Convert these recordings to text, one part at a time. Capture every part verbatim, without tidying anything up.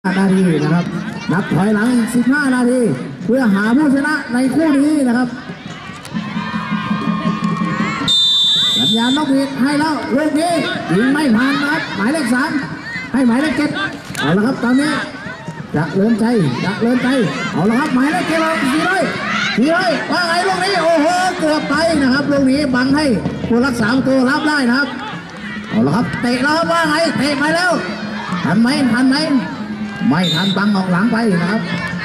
นาทีนะครับนับถอยหลังอีกสิบห้านาทีเพื่อหาผู้ชนะในคู่นี้นะครับสัญญาณนกหวีดให้แล้วลูกนี้ยิงไม่ผ่านนะครับหมายเลขสามให้หมายเลขเจ็ดเอาละครับตอนนี้จะเลื่อนใจจะเลื่อนใจเอาละครับหมายเลขเจ็ดสี่ร้อยสี่ร้อยว่าไงลูกนี้โอ้โหเกือบไปนะครับลูกนี้บังให้ผู้รักษาประตูรับได้นะครับเอาละครับเตะแล้วว่าไงเตะไปแล้วทันไหมทันไหมไม่ทันบังออกหลังไปนะครับ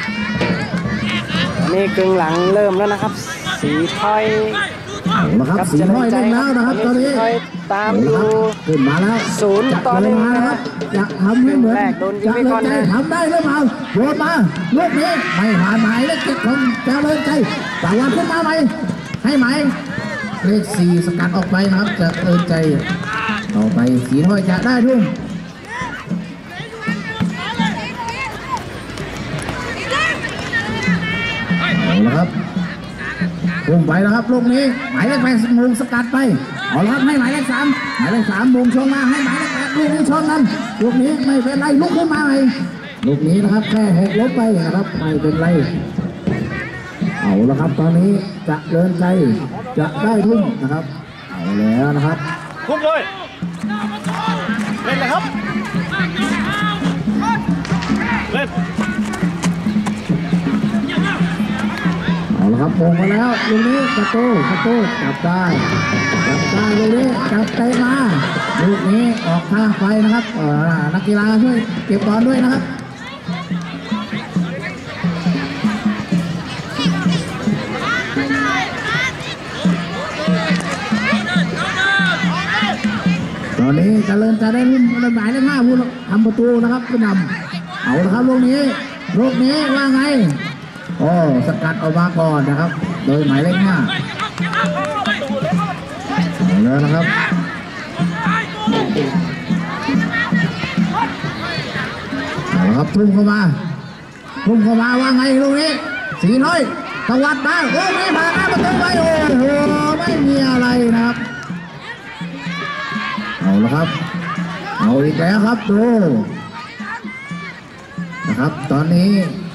นี่กึ่งหลังเริ่มแล้วนะครับสีถอยนะครับสีถอยได้แล้วนะครับตอนนี้ตามดูขึ้นมาแล้วศูนย์ต่อหนึ่งนะครับจะทำให้เหมือนจะเลินใจทำได้หรือเปล่าโยนมาลูกนี้ไม่ผ่านหมายเลขเจ็ดของจะเลินใจแต่วันขึ้นมาไหมให้ไหมเลขสี่สกัดออกไปนะครับจะเลินใจต่อไปสีถอยจะได้ทุ่มนะครับพุ่งไปแล้วครับลูกนี้หมายเลขแปดมุงสกัดไปเอาละครับให้หมายเลขสามหมายเลขสามมุงชงมาให้หมายเลขแปดลูกนี้ชนนั้นลูกนี้ไม่เป็นไรลุกขึ้นมาใหม่ลูกนี้นะครับแค่หกลบไปนะครับไม่เป็นไรเอาละครับตอนนี้จะเดินใจจะได้ทุ่มนะครับเอาแล้วนะครับทุ่มเลยเล่นเลยครับเล่นเอาละครับมงมาแล้วลูกนี้กระโต้กระโต้จับได้จับได้ลูกนี้จับเตะมาลูกนี้ออกข้างไปนะครับนักกีฬาช่วยเก็บบอลด้วยนะครับตอนนี้เจริญจะได้รุ่นหมายเลขห้าผู้ทำประตูนะครับผู้นำเอาละครับลูกนี้ลูกนี้ว่าไงโอ้สกัดออกมาก่อนนะครับโดยหมายเลขห้าเอาแล้วนะครับเอาละครับทุ่มเข้ามาทุ่มเข้ามาว่าไงลูกนี้สีน้อยตวัดมาลูกนี้ผ่านหน้าประตูไปโอ้โหไม่มีอะไรนะครับเอาละครับเอาอีกแล้วครับดูนะครับตอนนี้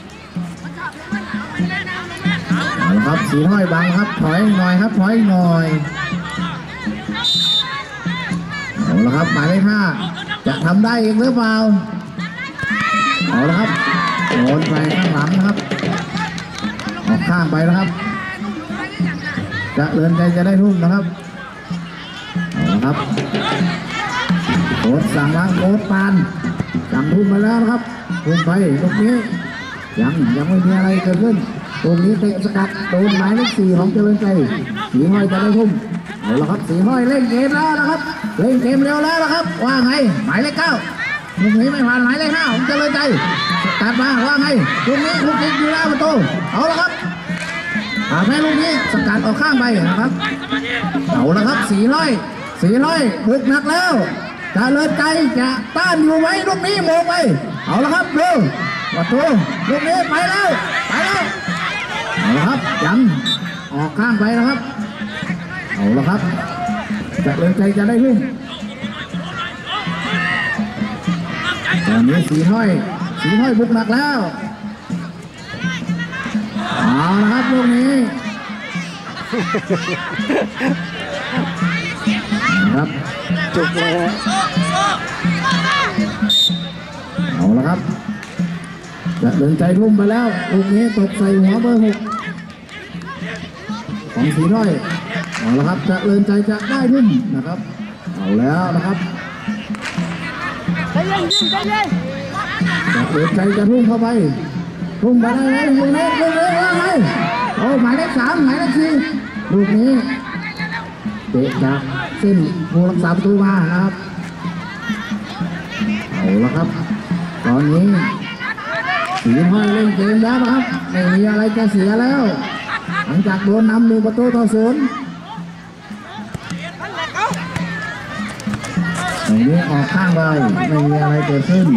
เอาละครับสีน้อยบังครับถอยหน่อยครับถอยหน่อยเอาละครับหมายเลขห้าจะทำได้อีกหรือเปล่าเอาละครับโอนไปข้างหลังนะครับออกข้างไปนะครับจะเลื่อนใจจะได้ทุ่มนะครับเอาละครับโค้ชสั่งล้างโค้ชปานสั่งทุ่มมาแล้วนะครับทุ่มไปตรงนี้ยังยังไม่มีอะไรเกิดขึ้นตรงนี้เตะสกัดโดนหมายเลขสี่ของเจริญใจสีห้อยจะได้ทุ่มเอาละครับสีห้อยเล่นเกมแล้วนะครับเล่นเกมเร็วแล้วนะครับว่าไงหมายเลขเก้าตรงนี้ไม่ผ่านหมายเลขห้าของเจริญใจตัดมาว่าไงตรงนี้ลูกยิงอยู่แล้วประตูเอาละครับหาแม่ลูกนี้สกัดออกข้างไปนะครับเอาละครับสีห้อยสีห้อยบุกหนักแล้วเจริญใจจะต้านอยู่ไหมลูกนี้โมงไปเอาละครับดูประตูลูกนี้ไปแล้วไปแล้วเอาละครับยังออกข้างไปนะครับเอาละครับจะเลื่อนใจจะได้รุ่งตอนนี้สีห้อยสีห้อยบุกหนักแล้วเอาละครับลูกนี้นะครับจุกเลยเอาละครับจะเดินใจรุ่มไปแล้วลูกนี้ตกใส่หัวเบอร์หกของสีน้อยเอาละครับจะเดินใจจะได้รุ่มนะครับเอาแล้วนะครับจะเดินใจจะรุ่มเข้าไปรุ่มไปได้ไหมลูกนี้ลูกนี้ว่าไงโอ้หมายเลขสามหมายเลขสี่ลูกนี้เตะจากเส้นผู้รักษาประตูมานะครับเอาละครับตอนนี้สีห้อยเล่นเกมแล้วนะครับไม่มีอะไรจะเสียแล้วหลังจากโดนนำหนึ่งประตูต่อศูนย์ตรงนี้ออกข้างไปไม่มีอะไรเกิดขึ้น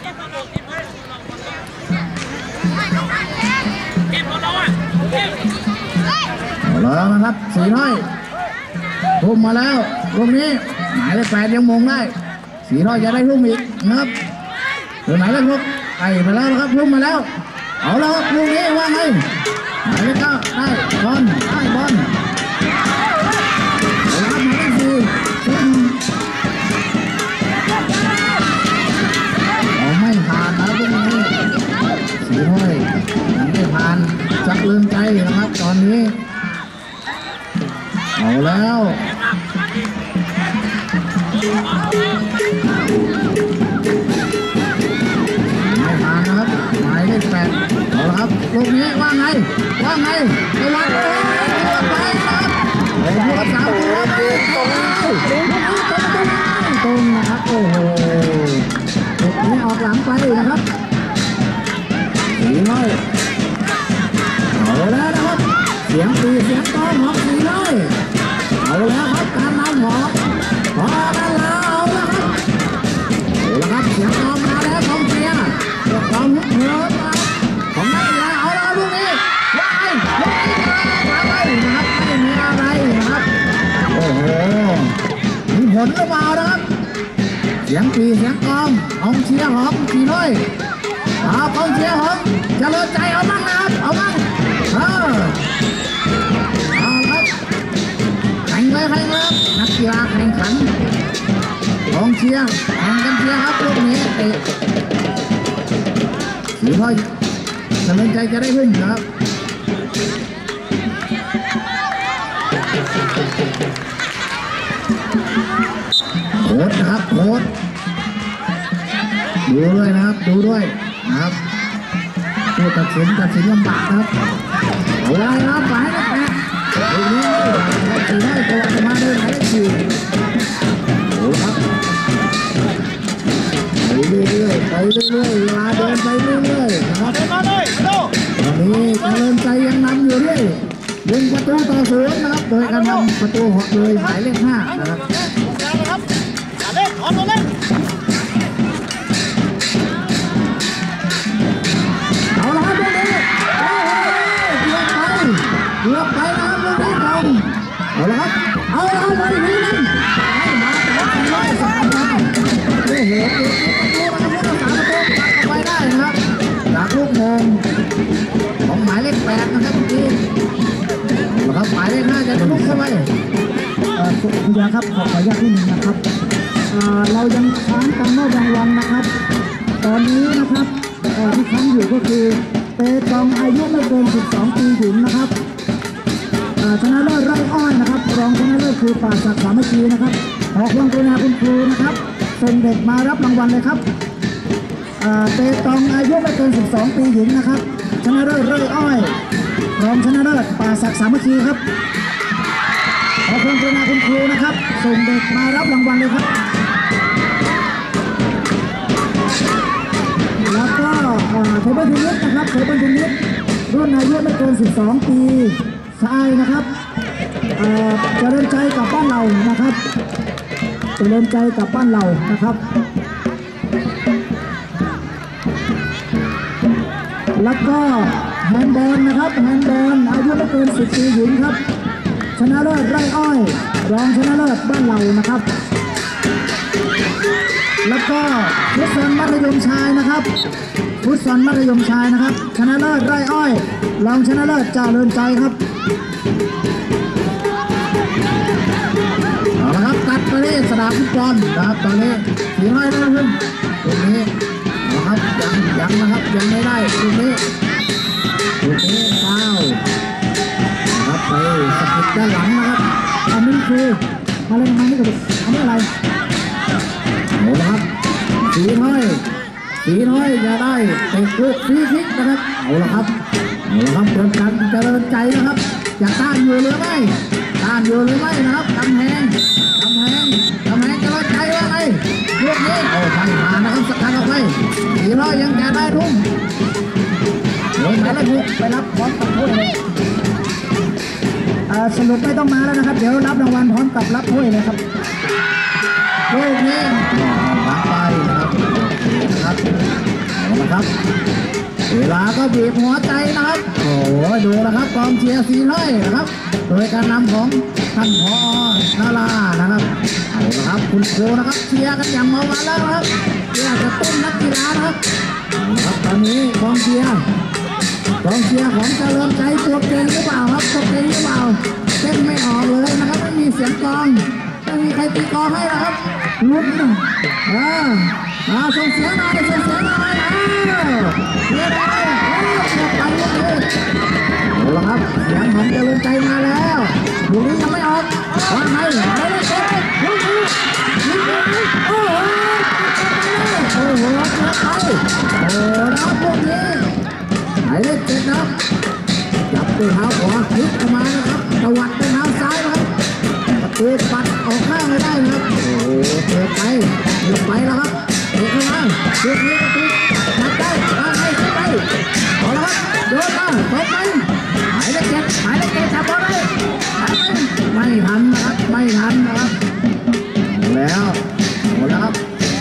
เอาแล้วนะครับสีน้อยทุ่มมาแล้วลูกนี้หมายเลขแปดยังมงได้สีน้อยจะได้ทุ่มอีกนะครับหรือหมายเลขหกล้ไปแล้วนะครับพุ่งมาแล้วเอาแล้วครับลูกนี้ว่าไงหมายเลขเก้าได้บอลได้บอลเอาละครับหมายเลขสี่เอาไม่ผ่านนะลูกนี้สีห้อยยังไม่ผ่านจักลืมใจนะครับตอนนี้เอาแล้วไม่ผ่านนะครับหมายเลขแปดเอาละครับลูกนี้ว่าไงว่าไงระวังเลยไปครับโอ้โหสามตัวไปตรงนะครับโอ้โหลูกนี้ออกหลังไปนะครับสีน้อยเอาแล้วนะครับเสียงตีเสียงต้อนของสีน้อยเอาแล้วครับการนำหอพอแล้วเอาแล้วครับเอาแล้วครับเสียงต้อนมาแล้วของเชียร์ของลุกเหินมาของนักกีฬาเอาแล้วลูกนี้ว่าไงลูกนี้มาไปนะครับไม่มีอะไรนะครับโอ้โหมีผลหรือเปล่านะครับเสียงตีเสียงกองของเชียร์ของสีน้อยเอากองเชียร์ของเจริญใจเอาบ้างนะครับเอาบ้างเออเอาครับแข่งเลยแข่งเลยครับนักกีฬาแข่งขันกองเชียร์แข่งกันเชียร์ครับลูกนี้เตะสีน้อยเจริญใจจะได้ขึ้นครับโค้ชนะครับโค้ชดูด้วยนะครับดูด้วยนะครับผู้ตัดสินตัดสินลำบากนะครับเอาไรครับไปนะแปะตรงนี้ตีให้ตัวจะมาเดินไหนสี่โอ้ครับไปเรื่อยๆไปเรื่อยๆเวลาเดินไปเรื่อยๆนะครับมาเลยโดตอนนี้เจริญใจยังนำอยู่เรื่อยยิงประตูต่อศูนย์นะครับโดยการนำประตูหอกโดยหมายเลขห้านะครับนะครับเล่นถอนตัวเล่นเอาละครับลูกนี้เกือบไปเกือบไปนะครับลูกนี้ตรงเอาละครับเอาละครับไปทีนึงให้มาแต่ว่าร้อยสามมาโอ้โหประตูประตูประตูสามประตูตัดออกไปได้นะครับจากลูกมงของหมายเลขแปดนะครับเมื่อกี้เอาละครับหมายเลขห้าจะลุกเข้าไปคุณยาครับขอขออนุญาตที่หนึ่งนะครับเรายังค้างการมอบรางวัลนะครับ ตอนนี้นะครับที่ค้างอยู่ก็คือเปตองอายุไม่เกินสิบสองปีหญิงนะครับชนะเลิศไร่อ้อยนะครับรองชนะเลิศคือป่าศักดิ์สามัคคีนะครับขอความกรุณาคุณครูนะครับส่งเด็กมารับรางวัลเลยครับเปตองอายุไม่เกินสิบสองปีหญิงนะครับชนะเลิศไร่อ้อยรองชนะเลิศป่าศักดิ์สามัคคีครับขอความกรุณาคุณครูนะครับส่งเด็กมารับรางวัลเลยครับแล้วก็เทเบิลเทนนิสนะครับเทเบิลเทนนิสรุ่นอายุไม่เกินสิบสองปีชายนะครับเจริญใจกับบ้านเรานะครับเจริญใจกับบ้านเรานะครับแล้วก็แฮนด์บอลนะครับแฮนด์บอลอายุไม่เกินสิบปีหญิงครับชนะเลิศไร่อ้อยรองชนะเลิศบ้านเรานะครับแล้วก็ฟุตซอลมัธยมชายนะครับฟุตซอลมัธยมชายนะครับชนะเลิศไร่อ้อยรองชนะเลิศเจริญใจครับเอาละครับตัดไปที่สนามฟุตบอลนะครับตอนนี้สีน้อยนะครับตรงนี้นะครับยังยังนะครับยังไม่ได้ตรงนี้ตรงนี้ฟาวนะครับไปสกิดด้านหลังนะครับอันนี้คืออะไรมันไม่กระดิกอันนี้อะไรเอาละครับสีน้อยสีน้อยจะได้เตะลูกฟรีคิกนะครับเอาละครับเอาละครับเดินกันเจริญใจนะครับจะต้านอยู่หรือไม่ต้านอยู่หรือไม่นะครับกำแพงกำแพงกำแพงเจริญใจว่าไงลูกนี้โอ้ทางผ่านนะครับสกัดออกไปสีน้อยยังจะได้ทุ่มโดนหมายเลขหกไปรับพร้อมกับถ้วยเลยสรุปไม่ต้องมาแล้วนะครับเดี๋ยวรับรางวัลพร้อมกับรับถ้วยเลยครับลูกนี้ผ่านไปนะครับนะครับเอาละครับเวลาก็บีบหัวใจนะครับโอ้ยดูนะครับกองเชียร์สีน้อยนะครับโดยการนำของท่านผอ.นารานะครับเอาละครับคุณครูนะครับเชียร์กันอย่างเมามันแล้วนะครับเพื่อจะต้มนักกีฬานะครับครับตอนนี้กองเชียร์กองเชียร์ของเจริญใจตัวเก่งหรือเปล่าครับตัวเก่งหรือเปล่าเต้นไม่ออกเลยนะครับไม่มีเสียงกลองไม่มีใครตีกลองให้นะครับลุ้นนะอ่าอ่าส่งเสียงหน่อยส่งเสียงหน่อยอ่าเชียร์ไปไปลูกนี้เอาละครับเสียงของเจริญใจมาแล้วลูกนี้ยังไม่ออกวางไงไปเลยลูกนี้ลูกนี้โอ้โหโอ้โหไปโอ้นะครับพวกนี้หมายเลขเจ็ดนะครับจับด้วยเท้าขวาพลิกเข้ามานะครับตวัดด้วยเท้าซ้ายนะครับประตูปัดออกข้างไม่ได้นะครับโอ้โหเปิดไปหยุดไปแล้วครับเปิดเข้ามาเปิดนี้ประตูจับได้วางให้ขึ้นไปเอาละครับโดนมาตบไปหมายเลขเจ็ดหมายเลขเจ็ดจับบอลได้ไม่ทันนะครับไม่ทันนะครับแล้วหมดแล้วครับ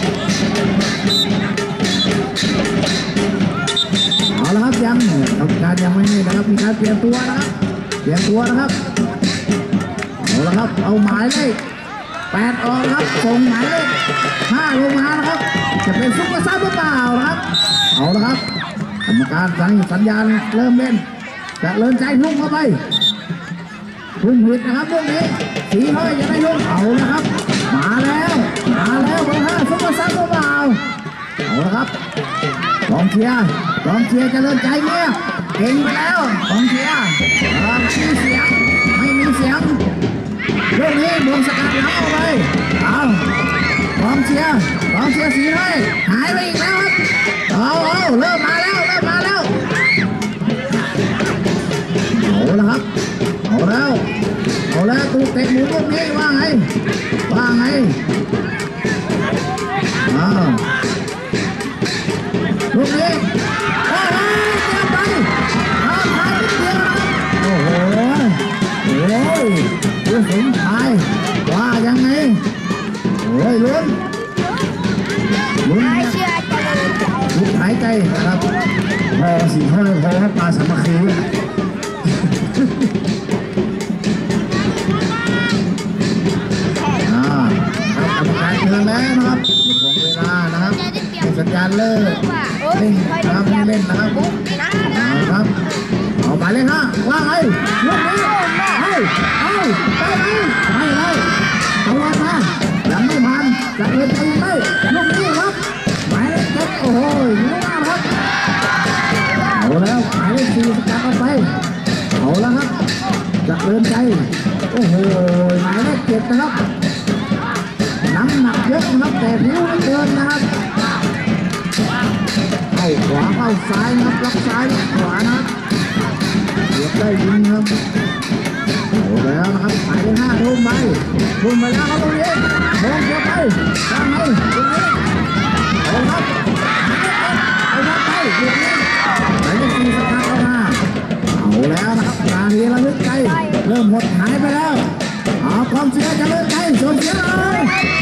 เอาละครับยังกรรมการยังไม่ให้นะครับมีการเปลี่ยนตัวนะครับเปลี่ยนตัวนะครับเอาละครับเอาหมายเลขแปดออกครับส่งหมายเลขห้าลงมานะครับจะเป็นซุปเปอร์ซับหรือเปล่านะครับเอาละครับกรรมการสั่งสัญญาณเริ่มเล่นจะเริ่มใจพุ่งเข้าไปพุ่งผิดนะครับพวกนี้สีห้อยจะได้ลุ่งเอาละครับมาแล้วมาแล้วเบอร์ห้าซุปเปอร์ซับหรือเปล่าเอาละครับกองเชียร์กองเชียร์จะเริ่มใจเนี่ยเก่งไปแล้วกองเชียร์ไม่มีเสียงไม่มีเสียงเรื่องนี้บวงสกัดหลังเอาไปเอากองเชียร์กองเชียร์สีให้หายไปอีกแล้วครับเอาเอาเริ่มมาแล้วเริ่มมาแล้วเอาละครับเอาแล้วเอาแล้วตูเตะหมูลูกนี้ว่าไงว่าไงอ้าวลูกนี้โอ้โหเจ็บไปเอาไปนิดเดียวโอ้โหโอ้ยดูสมชายว่ายังไงโอ้ยลุ้นลุ้นลุ้นหายใจนะครับพอสิพอพอให้ปลาสามัคคีอ่าครับกรรมการเตือนแล้วนะครับหมดเวลานะครับสัญญาณเลิกเล่นนะครับไม่เล่นนะครับเอาครับเอาไปเลยฮะว่าไงลูกนี้เอาเอาไปไหมไปเลยเอาวันมายังไม่ผ่านจะเล่นไปไหมลูกนี้ครับหมายเลขเจ็ดโอ้โหยุ่งมากครับเอาแล้วหมายเลขสี่สกัดออกไปเอาแล้วครับจะเดินใจโอ้โหหมายเลขเจ็ดนะครับน้ำหนักเยอะนะครับแต่ผิวไม่เกินนะครับเข้าขวาเข้าซ้ายนะครับรับซ้ายขวานะครับเดี๋ยวได้ยิงครับโอ้แล้วนะครับหมายเลขห้าทุ่มไปทุ่มไปแล้วครับตรงนี้โค้งเกี่ยวไปทางไหนตรงนี้เอาครับเอาครับไปตรงนี้หมายเลขสี่สกัดเข้ามาเอาแล้วนะครับนาทีระลึกใจเริ่มหมดหายไปแล้วเอาความเสียจะเลิกใจส่วนเสียเลย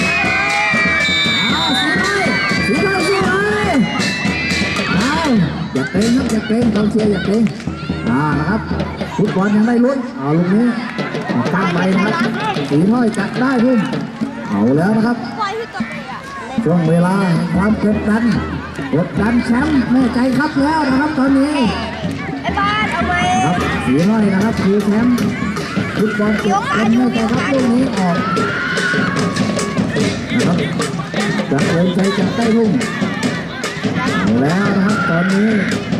เอาสีไล่สีไล่สีไล่เอาอย่าเกรงครับอย่าเกรงความเสียอย่าเกรงอ่านะครับฟุตบอลยังได้ลุ้นเอาลูกนี้ตั้งไปนะครับสีน้อยจัดได้พุ่มเอาแล้วนะครับช่วงเวลาความกดดันกดดันแชมป์แม่ใจครับแล้วนะครับตอนนี้ครับสีน้อยนะครับคือแชมป์ฟุตบอลเก็บเป็นไม่ใจครับลูกนี้ออกนะครับจะเดินใจจับได้ลุ่มเอาแล้วนะครับตอนนี้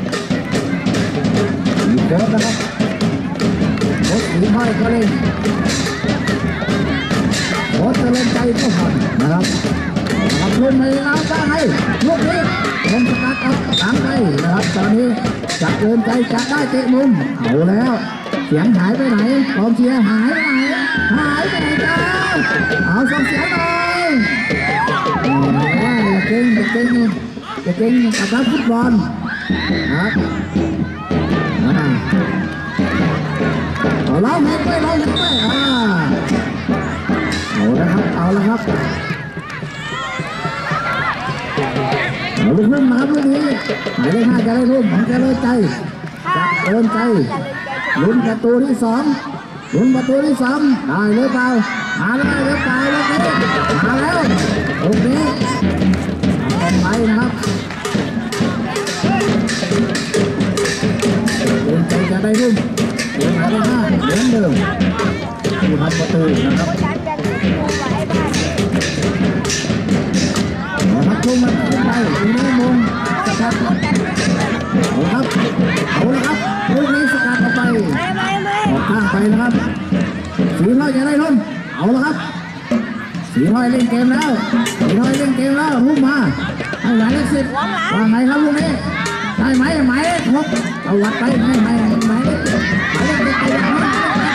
มีโค้ชนะครับโค้ชสีห้อยก็เล่นโค้ชจะเล่นใจก็ผ่อนนะครับนะครับลุ่มไปแล้วได้ให้ลูกนี้ลงสกัดเอาตามไปนะครับตอนนี้จะเดินใจจะได้เตะมุมเอาแล้วเสียงหายไปไหนกองเชียร์หายไปไหนหายไปไหนจ้าเอาส่งเสียงหน่อยว่าอย่าเก่งอย่าเก่งอย่าเก่งกับนักฟุตบอลครับเอาล้อมเห็นไปล้อมเห็นไปอ่าเอาละครับเอาละครับเอาลูกพุ่มนะครับลูกนี้หมายเลขห้าจะได้พุ่มของจะเลิศใจจะเลิศใจลุ้นประตูที่สองลุ้นประตูที่สามได้หรือเปล่ามาได้หรือเปล่าลูกนี้มาแล้วลูกนี้เอาไปนะครับได้รุ่นเดินหมายเลขห้าเหมือนเดิมผู้ทำประตูนะครับพักทุ่มมันขึ้นไปทีนี้มงสกัดเอาครับเอาละครับลูกนี้สกัดออกไปออกข้างไปนะครับสีน้อยจะได้รุ่นเอาละครับสีน้อยเล่นเกมแล้วสีน้อยเล่นเกมแล้วพุ่งมาให้หมายเลขสิบว่าไงครับลูกนี้ได้ไหมหมายเลขหกเอาวัดไปให้หมายหมายเลขหมายเลขหมายเลขเอาวัดไป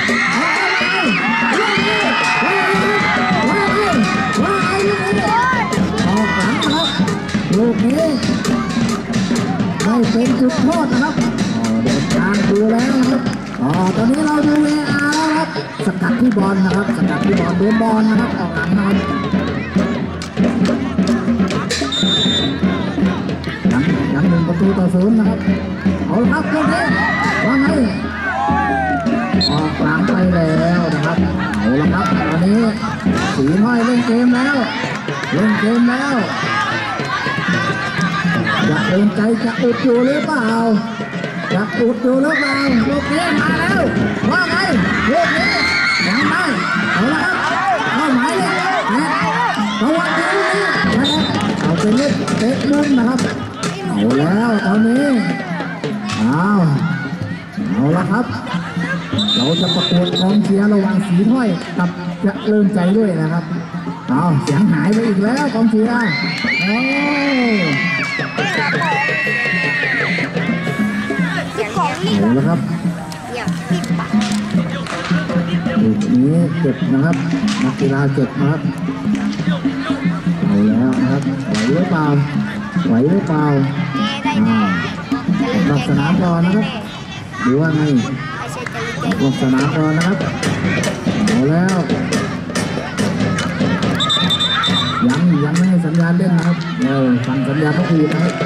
ลูกนี้ไม่เป็นจุดโทษนะครับเดินทางดูแล้วนะครับอ๋อตอนนี้เราดูเออาร์แล้วครับสกัดที่บอลนะครับสกัดที่บอลโดนบอลนะครับออกหลังนะครับยังยังหนึ่งประตูต่อศูนย์นะครับเอาละครับลูกนี้ว่าไงออกหลังไปแล้วนะครับเอาละครับตอนนี้สีน้อยเล่นเกมแล้วเล่นเกมแล้วจะเดินใจจะอุดอยู่หรือเปล่าจะอุดอยู่หรือเปล่าลูกนี้มาแล้วว่าไงลูกนี้ยังได้เอาละครับเอาหมายเลยนะระวังลูกนี้นะครับเอาเป็นเล่นเตะมุมนะครับเอาแล้วตอนนี้เอาเอาละครับเราจะประกวดกองเชียร์ระหว่างสีถ้อยกับจะเริ่มใจด้วยนะครับเอาเสียงหายไปอีกแล้วกองเชียร์โอ้เอาละครับลูกนี้เจ็บนะครับนักกีฬาเจ็บนะครับเอาแล้วนะครับไหวหรือเปล่าไหวหรือเปล่าอ่าลงสนามก่อนนะครับหรือว่าไงลงสนามก่อนนะครับเอาแล้วยังยังไม่ให้สัญญาณเล่นนะครับเออฟังสัญญาณก็คือนะครับ